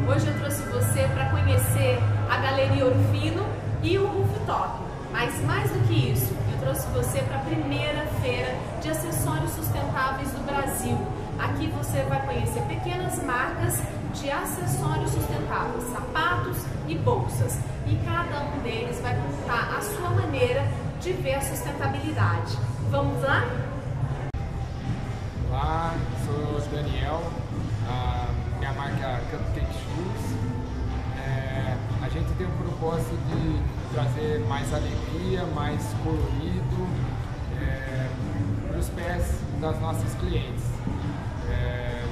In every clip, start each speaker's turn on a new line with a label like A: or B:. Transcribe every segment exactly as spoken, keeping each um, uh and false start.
A: Hoje eu trouxe você para conhecer a Galeria Orfino e o Rooftop. Mas mais do que isso, eu trouxe você para a primeira feira de acessórios sustentáveis do Brasil. Aqui você vai conhecer pequenas marcas de acessórios sustentáveis, sapatos e bolsas. E cada um deles vai contar a sua maneira de ver a sustentabilidade. Vamos lá?
B: Olá, sou o Daniel, a minha marca é Cupcake Shoes. É, a gente tem um propósito de trazer mais alegria, mais colorido é, para os pés das nossas clientes. É,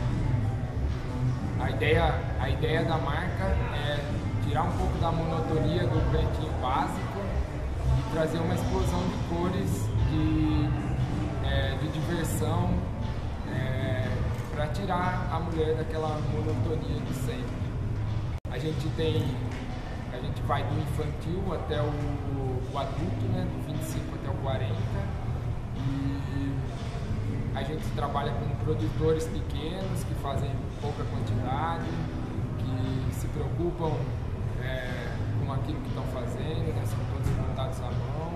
B: a, ideia, a ideia da marca é tirar um pouco da monotonia do pretinho básico e trazer uma explosão de cores, de, é, de diversão, é, para tirar a mulher daquela monotonia de sempre. A gente tem, a gente vai do infantil até o, o adulto, né, do vinte e cinco até o quarenta, e a gente trabalha com produtores pequenos que fazem pouca quantidade, que se preocupam é, com aquilo que estão fazendo, né, são todos montados à mão.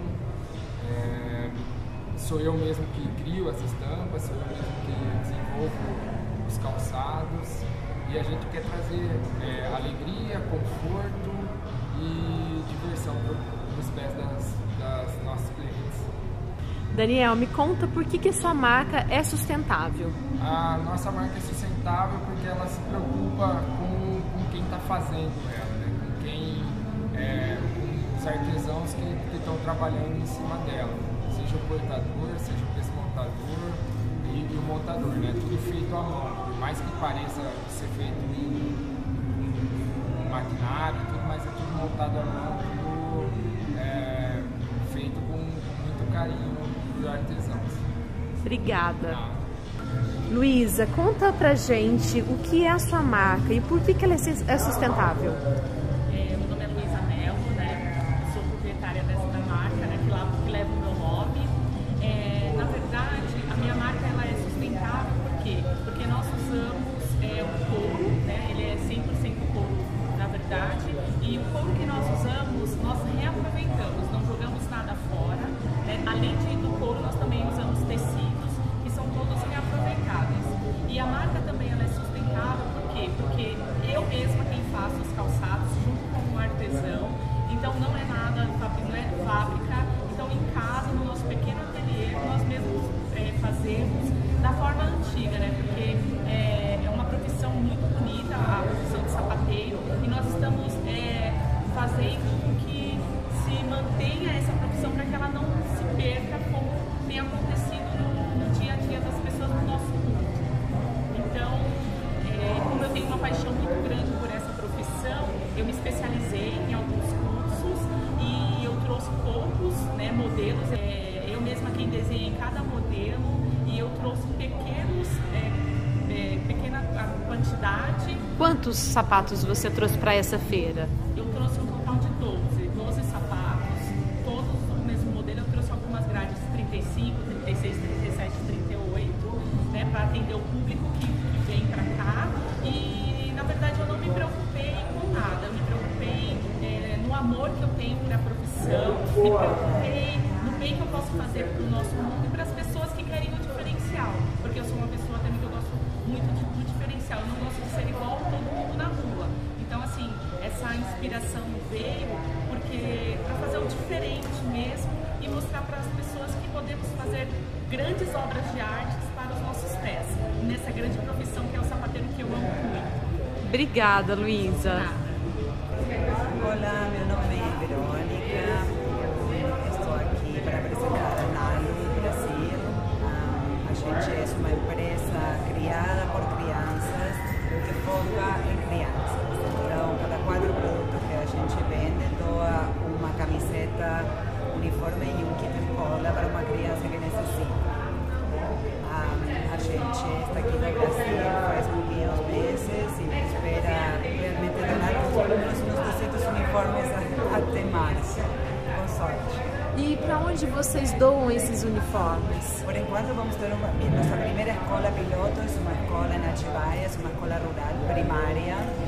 B: É, sou eu mesmo que crio as estampas, sou eu mesmo que desenvolvo os calçados, e a gente quer trazer é, alegria, conforto e diversão para os pés das, das nossas clientes.
A: Daniel, me conta por que que a sua marca é sustentável?
B: A nossa marca é sustentável porque ela se preocupa com, com quem está fazendo ela, né? Com quem, é, com os artesãos que estão trabalhando em cima dela, seja o portador, seja o desmontador e, e o montador, né? Tudo feito à mão, por mais que pareça ser feito em, em maquinário, tudo, mas é tudo montado à mão, tudo é, feito com, com muito carinho dos artesãos.
A: Obrigada.
B: Ah.
A: Luísa, conta pra gente o que é a sua marca e por que que ela é sustentável.
C: É, meu nome é Luísa Mello, né? Eu sou proprietária dessa marca, né? Que, lá, que leva o meu nome. É, na verdade, a minha marca ela é sustentável por quê? Porque nós usamos é, o couro, né? Ele é cem por cento couro, na verdade, e o couro que nós usamos, nós reaproveitamos, não jogamos nada fora, né? Além de, do couro, nós também usamos tecidos, que são todos reaproveitáveis. E a marca também ela é sustentável, por quê? Porque eu mesma quem faço os calçados, junto com um artesão, então não é nada, não é fábrica, então em casa, no nosso pequeno ateliê, nós mesmos é, fazemos da forma antiga, né? Porque é, é uma profissão muito bonita, a profissão de sapateiro, e nós estamos é, fazendo com que se mantenha essa profissão para que ela não se perca como tem acontecido no, no dia a dia das pessoas do nosso mundo. Então, é, como eu tenho uma paixão muito grande por essa profissão, eu me especializei em alguns cursos e eu trouxe poucos, né, modelos. É, eu mesma quem desenhei cada modelo e eu trouxe pequenos, é, é, pequena quantidade.
A: Quantos sapatos você trouxe para essa feira?
C: Eu trouxe um total de doze, doze sapatos, todos do mesmo modelo. Eu trouxe algumas grades trinta e cinco, trinta e seis, trinta e sete, trinta e oito, né, para atender o público que, que vem para cá. E na verdade eu não me preocupei com nada, eu me preocupei é, no amor que eu tenho para a profissão, me preocupei no bem que eu posso fazer para o nosso mundo e para as pessoas que querem o diferencial, porque eu sou uma pessoa também que eu gosto muito de, do diferencial, eu não gosto de ser igual a todo mundo na rua. Então assim, essa inspiração veio porque para fazer o diferente mesmo e mostrar para as pessoas que podemos fazer grandes obras de arte para os nossos pés, nessa grande profissão que é o sapateiro que eu amo muito.
A: Obrigada, Luísa.
D: Olá, meu nome é Verônica, eu estou aqui para apresentar a Nalu Brasil. A gente é uma empresa criada por crianças que foca em crianças. Então, cada quatro produtos que a gente vende doa uma camiseta, uniforme e um kit de cola para uma criança que necessita. A gente está aqui no Brasil faz pouquinhos meses e espera realmente donar os duzentos uniformes até março, com sorte.
A: E para onde vocês doam esses uniformes?
D: Por enquanto vamos ter uma, nossa primeira escola piloto, é uma escola em Atibaia, é uma escola rural primária.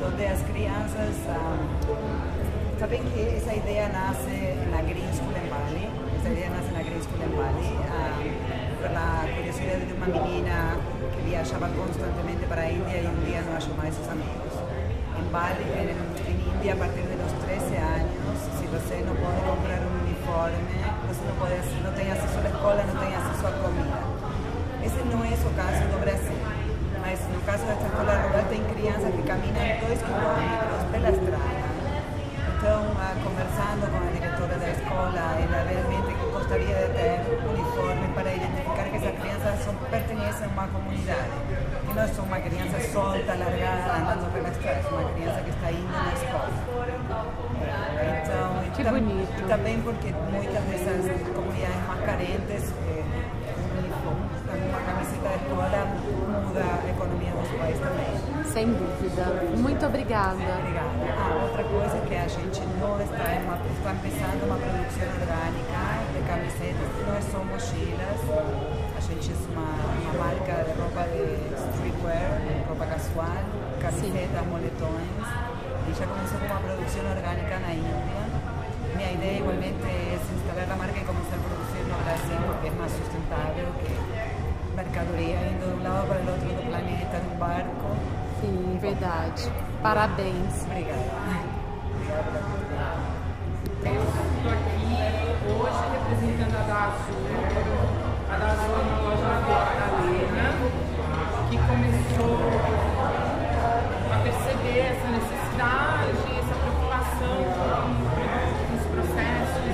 D: onde as crianças... Ah, sabem que essa ideia nasce na Green School em Bali, essa ideia nasce na Green School em Bali, ah, pela curiosidade de uma menina que viajava constantemente para a Índia e um dia não achou mais seus amigos. Em Bali, em, em Índia, a partir dos treze anos, se você não pode comprar um uniforme, você não, pode, não tem acesso à escola, não tem acesso à comida. Esse não é o caso do Brasil, mas no caso desta escola rural tem crianças que caminham dois quilômetros pela estrada. Então, ah, conversando com a diretora da escola, ela realmente gostaria de ter uniforme para identificar que essas crianças são, pertencem a uma comunidade. E não são uma criança solta, largada, andando pela estrada, é uma criança que está indo na escola. Então,
E: que
D: tam,
E: bonito.
D: E também porque muitas dessas comunidades mais carentes, eh, um uniforme, uma camiseta da escola muda a economia do país também.
E: Sem dúvida. Muito obrigada.
D: Obrigada. Ah, outra coisa é que a gente não está, em uma, está começando uma produção orgânica de camisetas, não é só mochilas. A gente é uma, uma marca de roupa de streetwear, roupa casual, camisetas, Sim. moletões. E já começou com uma produção orgânica na Índia. Minha ideia igualmente é se instalar a marca e começar a produzir no Brasil, porque é mais sustentável que mercadoria indo de um lado para o outro do planeta, num barco.
E: Sim, verdade. Parabéns.
D: Obrigada. Obrigada pela oportunidade.
F: Eu estou aqui hoje representando a da Azul. A da Azul é uma loja na Vila Madalena que começou a perceber essa necessidade, essa preocupação com os processos.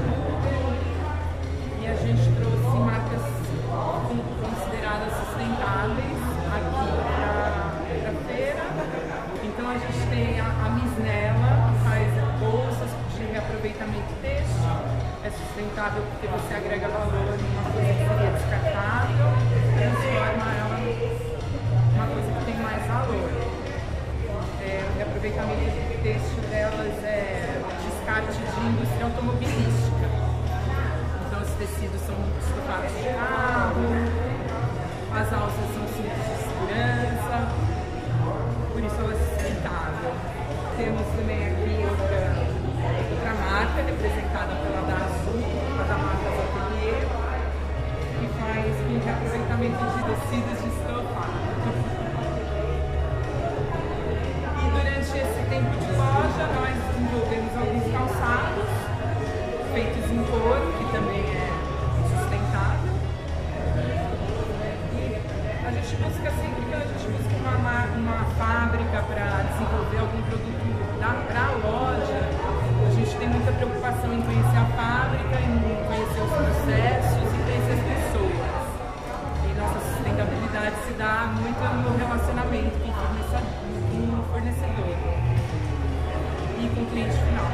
F: E a gente trouxe marcas consideradas sustentáveis aqui para a feira. Então a gente tem a, a Misnela, que faz bolsas de reaproveitamento têxtil. É sustentável porque você agrega valor em uma coisa que seria descartável, transforma ela numa coisa que tem mais valor. É, o reaproveitamento têxtil delas é descarte de indústria automobilística. Então os tecidos são estofados de carro, as alças são cintos de segurança, por isso ela é sustentável. Temos também aqui outra, outra marca representada pela da Azul, a da marca Atelier, que faz um reaproveitamento de tecidos de estofado. E durante esse tempo de loja nós desenvolvemos alguns calçados feitos em couro, que também é sustentável. A gente busca sempre que a gente busca uma, uma fábrica para desenvolver algum produto para a loja, a gente tem muita preocupação em conhecer a fábrica, em conhecer os processos e conhecer as pessoas. E nossa sustentabilidade se dá muito no relacionamento com o fornecedor e com o cliente final.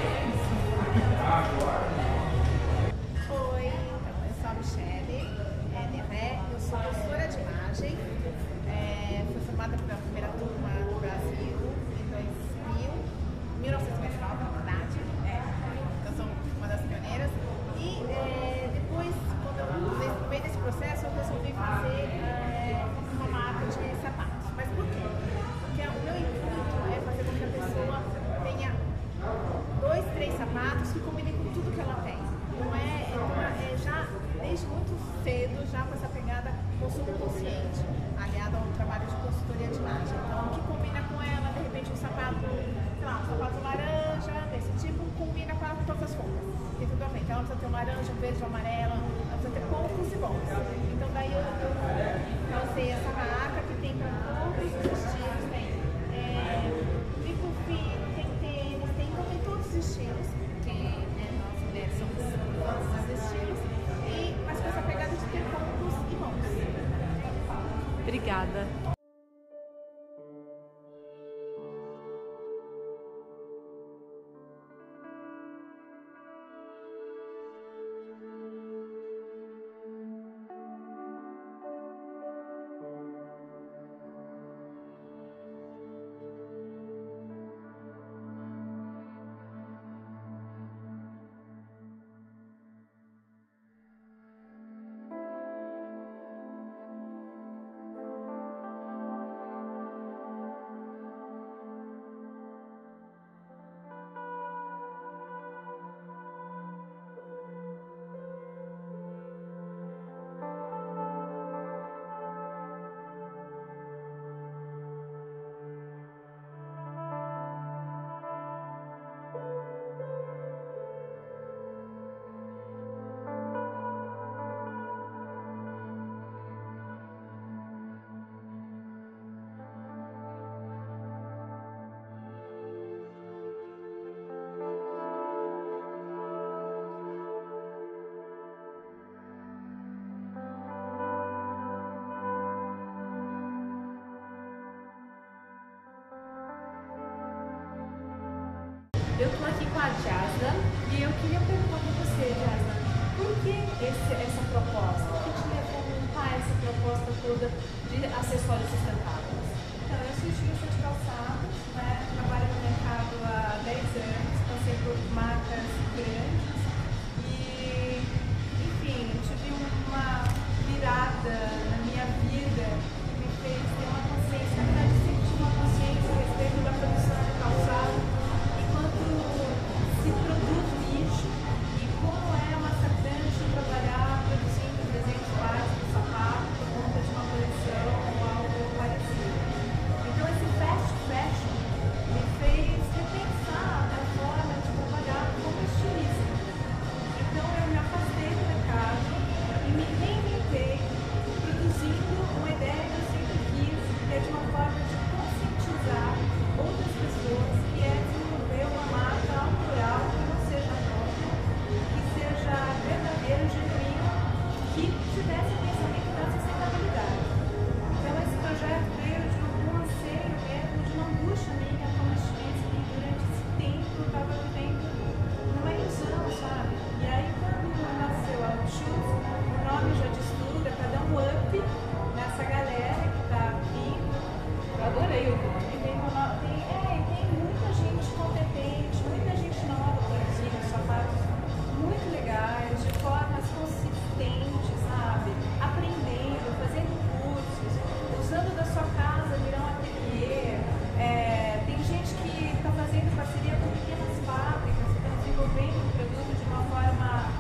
G: Oi, então, eu sou a Michele é, Neré, eu sou consultora de imagem, é, fui formada pela primeira turma no Brasil em dois mil, mil novecentos e noventa e nove, na verdade, é, eu sou uma das pioneiras, e é, depois, quando eu, no meio desse processo, eu resolvi fazer é, uma marca de sapatos. Mas por quê? Porque o meu intuito é fazer com que a pessoa tenha dois, três sapatos que combinem com tudo que ela tem. Não é, é, é já desde muito cedo, já com essa pegada consumo consciente, aliado ao trabalho de consultoria de imagem. Então, o que combina com ela, de repente, um sapato, sei lá, um sapato laranja, desse tipo, combina com ela com todas as cores. Tem tudo a ver. Então, ela precisa ter um laranja, um verde, um amarelo, ela precisa ter poucos e bons. Então, daí eu, eu lancei essa marca que tem para todos os estilos, tem é, bico fino, tem tênis, tem, então, tem todos os estilos, porque né, nós mulheres somos todos os estilos, e, mas com essa pegada de ter poucos e bons.
E: Obrigada.
A: que esse, essa proposta? O que te levou a montar essa proposta toda de acessórios sustentáveis?
G: Então, eu sou estilista de calçados, né? Trabalho no mercado há dez anos, passei por marcas grandes e, enfim, tive uma virada na minha vida que me fez ter uma consciência, na verdade, sempre tive uma consciência a respeito da produção de calçado enquanto se produz lixo e como é massacrante trabalhar produzindo desenhos básicos, sapato, por conta de uma coleção ou algo parecido. Então esse fast fashion me fez repensar a forma de trabalhar como estilista. Então eu me afastei do mercado e me reinventei produzindo uma ideia que eu sempre quis, que é de uma forma de conscientizar outras pessoas, que é desenvolver uma marca autoral que não seja própria, que seja verdadeira, genuína, que tivesse o pensamento da sustentabilidade. Então esse projeto veio de um anseio mesmo, de uma angústia minha como estilista, que durante esse tempo eu estava vivendo numa ilusão, sabe? E aí quando nasceu a Upshoes, o nome já diz tudo, é para dar um up nessa galera que está vindo. Eu adorei o nome. Tem, uma, tem, é, tem muita gente competente, muita gente nova produzindo sapatos muito legais, de formas consistentes, sabe? Aprendendo, fazendo cursos, usando da sua casa, virar um ateliê. É, tem gente que está fazendo parceria com pequenas fábricas, que estão desenvolvendo o produto de uma forma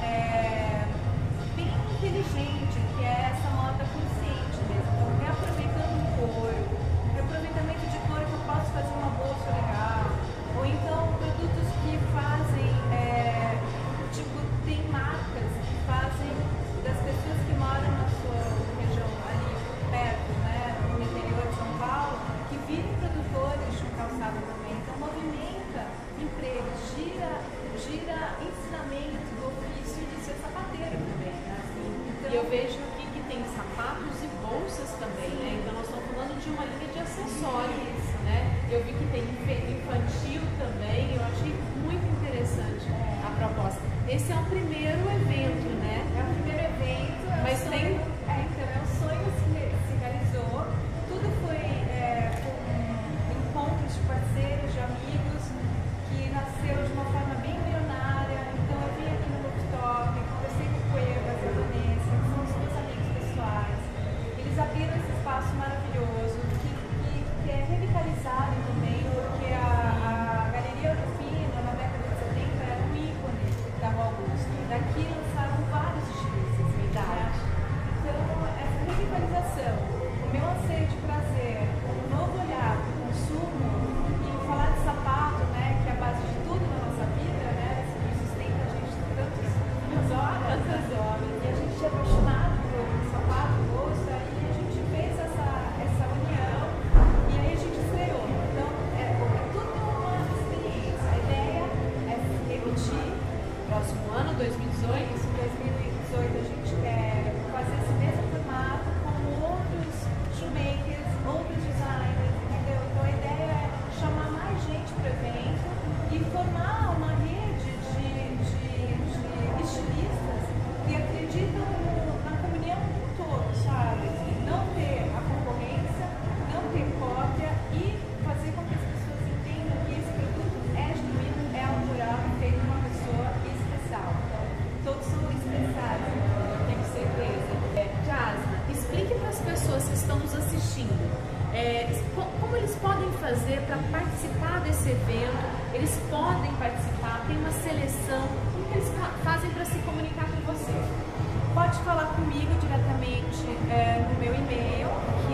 G: é, bem inteligente, que é essa moda consciente mesmo. Então, reaproveitando o couro, reaproveitamento de couro que eu posso fazer uma bolsa legal, ou então produtos que fazem, é, tipo, tem marcas que fazem das pessoas que moram na sua região ali perto, né, no interior de São Paulo, que virem produtores de um calçado também. Então movimenta empregos, gira, gira ensinamento do ofício de ser sapateiro também, né? Então,
A: E eu vejo aqui que tem sapatos e bolsas também, né? Então nós estamos falando de uma linha de acessórios, né? Eu vi que tem infantil também, eu achei muito interessante a proposta. Esse é o primeiro evento, né?
G: é o primeiro evento, é
A: Mas
G: um
A: tem-
G: sonho, é, então, é um sonho que se, se realizou. Tudo foi é, com encontros de parceiros, de amigos, que nasceu de uma forma bem milionária. Então eu vim aqui no Rooftop, conversei com o Cuevas e a Vanessa, que são os meus amigos pessoais. Eles abriram esse espaço maravilhoso, que, que, que é revitalizado também, porque a, a Galeria Rufino, na década de setenta, era um ícone da Rua Augusta. Daqui lançaram vários estilistas, verdade. Então, essa revitalização, o meu anseio de trazer um novo olhar para o consumo e falar de sapato, né, que é a base de tudo na nossa vida, né, isso que sustenta a gente tantas horas, tantas horas, e a gente é apaixonado por sapato, bolsa, e a gente fez essa, essa união, e aí a gente estreou. Então, é, é tudo uma experiência. A ideia é se repetir.
A: Próximo ano, dois mil e dezoito?
G: Em dois mil e dezoito a gente quer fazer esse mesmo formato com outros shoemakers, outros designers, entendeu? Então a ideia é chamar mais gente para o evento e formar uma rede de, de, de estilistas que acreditam no- na comunhão como um todo, sabe? Não ter a concorrência, não ter cópia e fazer com que as pessoas entendam que esse produto é genuíno, é autoral e feito por uma pessoa especial. Então, todos são especiais, tenho certeza.
A: É, Jasna, explique para as pessoas que estão nos assistindo é, co- como eles podem fazer para participar desse evento. Eles podem participar, tem uma seleção. Como que eles fa- fazem para se comunicar com você?
G: Pode falar comigo diretamente é, no meu e-mail, que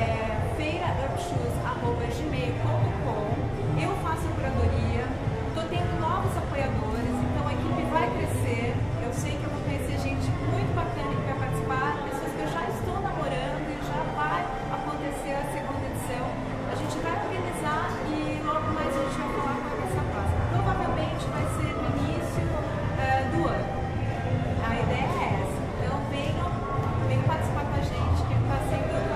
G: é feira upshoes arroba gmail ponto com. Eu faço a curadoria, estou tendo novos apoiadores, então a equipe vai crescer. Eu sei que eu vou conhecer gente muito bacana que vai participar, pessoas que eu já estou namorando e já vai acontecer a segunda edição. A gente vai organizar e logo mais a gente vai falar com essa classe. Provavelmente vai ser no início é, do ano. A ideia é essa. Então venham, venham participar com a gente, que está sendo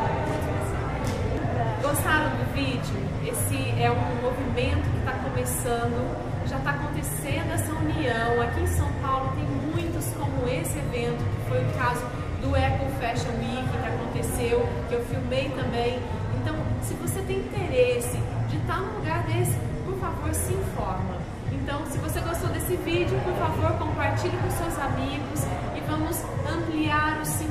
A: do vídeo? Esse é um movimento que está começando, já está acontecendo essa união. Aqui em São Paulo tem muitos como esse evento, que foi o caso do Eco Fashion Week que aconteceu, que eu filmei também. Então, se você tem interesse de estar num lugar desse, por favor, se informa. Então, se você gostou desse vídeo, por favor, compartilhe com seus amigos e vamos ampliar o